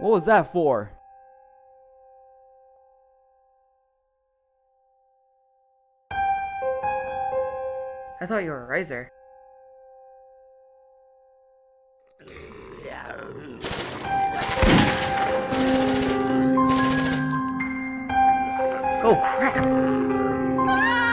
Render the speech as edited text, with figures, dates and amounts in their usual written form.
What was that for? I thought you were a riser. Oh crap!